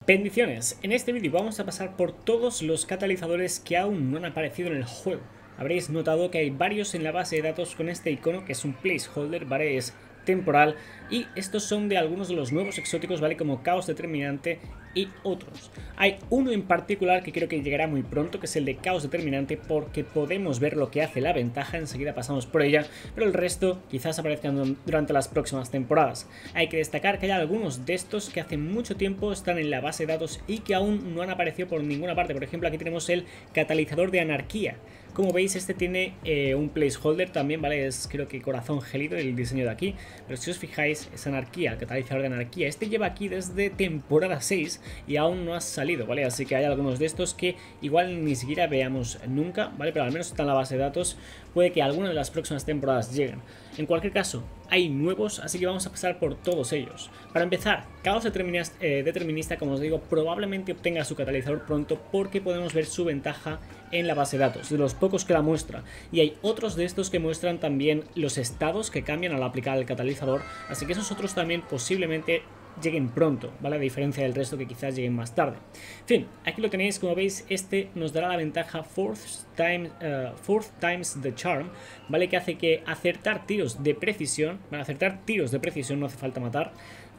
Bendiciones, en este vídeo vamos a pasar por todos los catalizadores que aún no han aparecido en el juego. Habréis notado que hay varios en la base de datos con este icono que es un placeholder, ¿vale? Es temporal, y estos son de algunos de los nuevos exóticos, ¿vale? Como Caos Determinante y otros. Hay uno en particular que creo que llegará muy pronto, que es el de Caos Determinante, porque podemos ver lo que hace la ventaja, enseguida pasamos por ella, pero el resto quizás aparezcan durante las próximas temporadas. Hay que destacar que hay algunos de estos que hace mucho tiempo están en la base de datos y que aún no han aparecido por ninguna parte. Por ejemplo, aquí tenemos el catalizador de anarquía. Como veis, este tiene un placeholder también, ¿vale? Es creo que corazón gélido el diseño de aquí. Pero si os fijáis, es anarquía, el catalizador de anarquía. Este lleva aquí desde temporada 6 y aún no ha salido, ¿vale? Así que hay algunos de estos que igual ni siquiera veamos nunca, ¿vale? Pero al menos está en la base de datos. Puede que alguna de las próximas temporadas lleguen. En cualquier caso, hay nuevos, así que vamos a pasar por todos ellos. Para empezar, Caos Determinista, como os digo, probablemente obtenga su catalizador pronto porque podemos ver su ventaja en la base de datos, de los pocos que la muestra. Y hay otros de estos que muestran también los estados que cambian al aplicar el catalizador, así que esos otros también posiblemente lleguen pronto, ¿vale? A diferencia del resto que quizás lleguen más tarde. En fin, aquí lo tenéis, como veis, este nos dará la ventaja fourth times the charm, ¿vale? Que hace que acertar tiros de precisión, para acertar tiros de precisión no hace falta matar,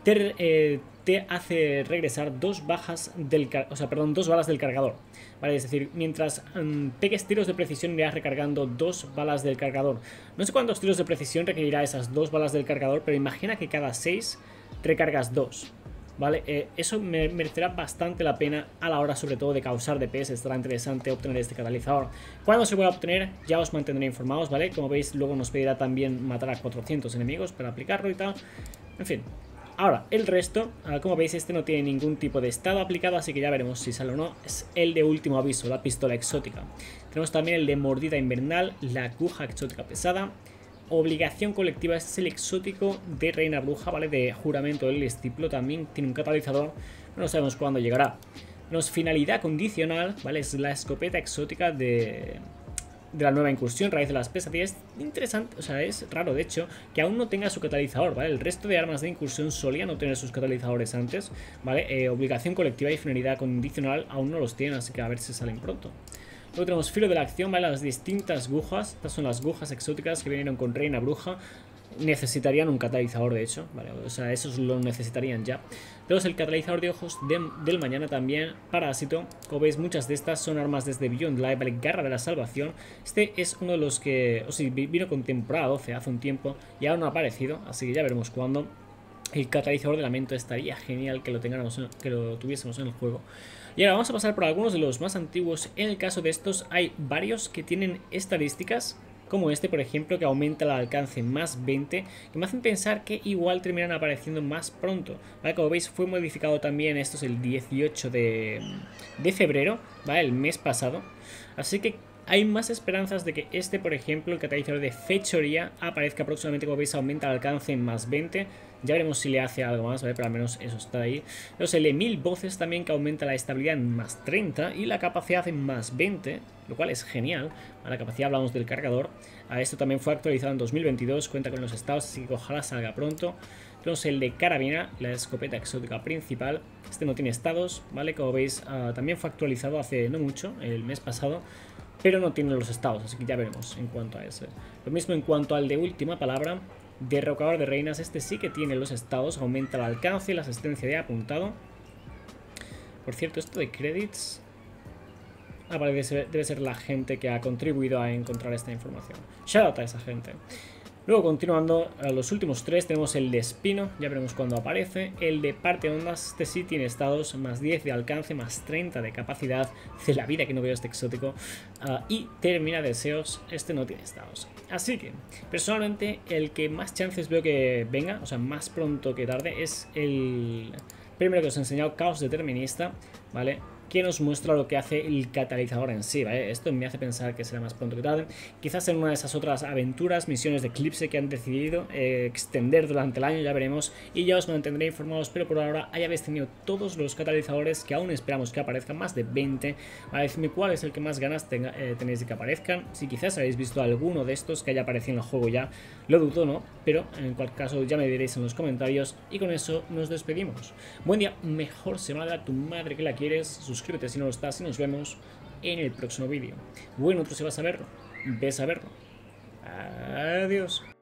te hace regresar dos balas del cargador, ¿vale? Es decir, mientras pegues tiros de precisión irás recargando 2 balas del cargador. No sé cuántos tiros de precisión requerirá esas 2 balas del cargador, pero imagina que cada 6 recargas 2, ¿vale? Eso me merecerá bastante la pena a la hora, sobre todo, de causar DPS. Estará interesante obtener este catalizador. Cuando se pueda obtener, ya os mantendré informados, ¿vale? Como veis, luego nos pedirá también matar a 400 enemigos para aplicarlo y tal. En fin. Ahora, el resto, como veis, este no tiene ningún tipo de estado aplicado, así que ya veremos si sale o no. Es el de último aviso, la pistola exótica. Tenemos también el de mordida invernal, la aguja exótica pesada. Obligación colectiva, este es el exótico de Reina Bruja, ¿vale? De juramento del estiplo, también tiene un catalizador, pero no sabemos cuándo llegará. Tenemos finalidad condicional, ¿vale? Es la escopeta exótica de la nueva incursión, raíz de las pesadillas. Interesante, o sea, es raro de hecho que aún no tenga su catalizador, ¿vale? El resto de armas de incursión solían no tener sus catalizadores antes, ¿vale? Obligación colectiva y finalidad condicional aún no los tienen, así que a ver si salen pronto. Luego tenemos filo de la acción, ¿vale? Las distintas agujas. Estas son las agujas exóticas que vinieron con Reina Bruja. Necesitarían un catalizador, de hecho, ¿vale? O sea, esos lo necesitarían ya. Tenemos el catalizador de ojos del mañana también. Parásito. Como veis, muchas de estas son armas desde Beyond Light, ¿vale? Garra de la salvación. Este es uno de los que, o sea, vino con temporada 12 hace un tiempo y aún no ha aparecido, así que ya veremos cuándo. El catalizador de lamento estaría genial que lo tuviésemos en el juego. Y ahora vamos a pasar por algunos de los más antiguos. En el caso de estos hay varios que tienen estadísticas, como este por ejemplo, que aumenta el alcance más 20, que me hacen pensar que igual terminan apareciendo más pronto, ¿vale? Como veis, fue modificado también, esto es el 18 de febrero, ¿vale? El mes pasado, así que hay más esperanzas de que este, por ejemplo, el catalizador de fechoría, aparezca próximamente. Como veis, aumenta el alcance en más 20. Ya veremos si le hace algo más, ¿vale? Pero al menos eso está ahí. Luego el de 1000 voces también, que aumenta la estabilidad en más 30 y la capacidad en más 20, lo cual es genial. A la capacidad hablamos del cargador. A esto también fue actualizado en 2022, cuenta con los estados, así que ojalá salga pronto. Tenemos el de carabina, la escopeta exótica principal. Este no tiene estados, ¿vale? Como veis, también fue actualizado hace no mucho, el mes pasado, pero no tiene los estados, así que ya veremos en cuanto a ese. Lo mismo en cuanto al de última palabra, derrocador de reinas. Este sí que tiene los estados, aumenta el alcance y la asistencia de apuntado. Por cierto, esto de credits, vale, debe ser la gente que ha contribuido a encontrar esta información. Shout out a esa gente. Luego, continuando, a los últimos tres, tenemos el de espino, ya veremos cuándo aparece. El de parte ondas, este sí tiene estados, más 10 de alcance, más 30 de capacidad. De la vida que no veo este exótico. Y termina deseos, este no tiene estados. Así que, personalmente, el que más chances veo que venga, o sea, más pronto que tarde, es el primero que os he enseñado, Caos Determinista, ¿vale? que nos muestra lo que hace el catalizador en sí, ¿vale? Esto me hace pensar que será más pronto que tarde, quizás en una de esas otras aventuras, misiones de Eclipse que han decidido extender durante el año, ya veremos, y ya os mantendré informados, pero por ahora ya habéis tenido todos los catalizadores que aún esperamos que aparezcan, más de 20, ¿vale? Decidme cuál es el que más ganas tenéis de que aparezcan, si quizás habéis visto alguno de estos que haya aparecido en el juego ya, lo dudo, ¿no? Pero en cualquier caso ya me diréis en los comentarios, y con eso nos despedimos. Buen día, mejor semana, tu madre que la quieres, suscríbete si no lo estás y nos vemos en el próximo vídeo. Bueno, tú si vas a verlo, ves a verlo. Adiós.